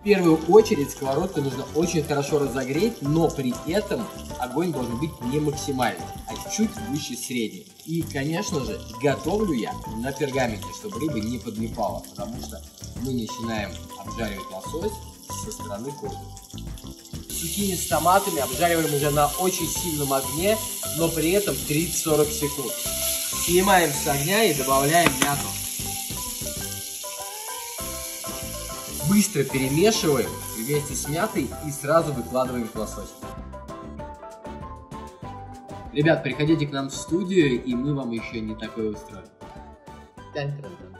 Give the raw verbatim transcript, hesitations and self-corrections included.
В первую очередь сковородку нужно очень хорошо разогреть, но при этом огонь должен быть не максимальный, а чуть выше среднего. И, конечно же, готовлю я на пергаменте, чтобы рыба не подлипала, потому что мы начинаем обжаривать лосось со стороны корпуса. Цукини с томатами обжариваем уже на очень сильном огне, но при этом тридцать-сорок секунд. Снимаем с огня и добавляем мяту. Быстро перемешиваем вместе с мятой и сразу выкладываем к лососю. Ребят, приходите к нам в студию, и мы вам еще не такое устроим.